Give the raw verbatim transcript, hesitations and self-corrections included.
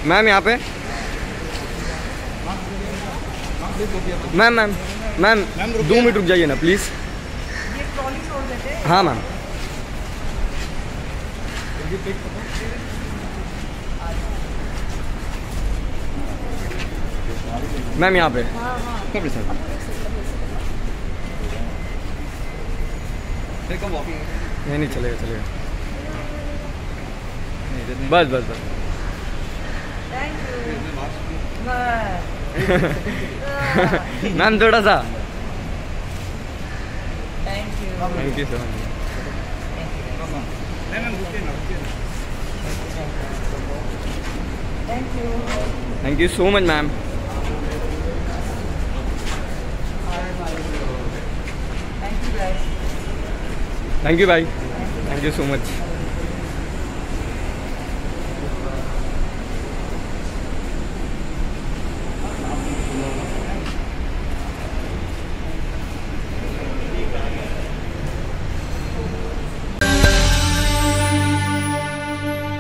Ma'am यहाँ पे ma'am ma'am ma'am दो मिनट रुक जाइए ना प्लीज़। हाँ मैम। मैम यहाँ पे नहीं नहीं चलेगा चलेगा बस बस बस। मैम थोड़ा सा thank you thank you so much. Thank you thank you so much ma'am. Thank you भाई थैंक यू सो मच।